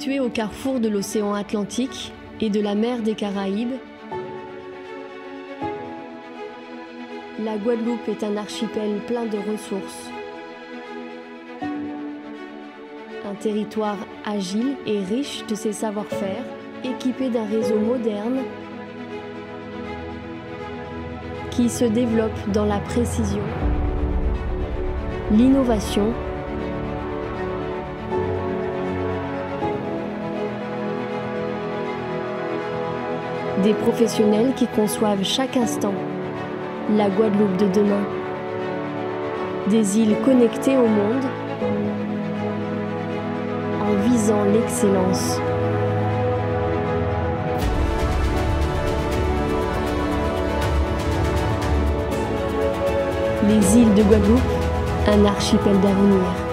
Située au carrefour de l'océan Atlantique et de la mer des Caraïbes, la Guadeloupe est un archipel plein de ressources. Un territoire agile et riche de ses savoir-faire, équipé d'un réseau moderne qui se développe dans la précision, l'innovation des professionnels qui conçoivent chaque instant la Guadeloupe de demain. Des îles connectées au monde en visant l'excellence. Les îles de Guadeloupe, un archipel d'avenir.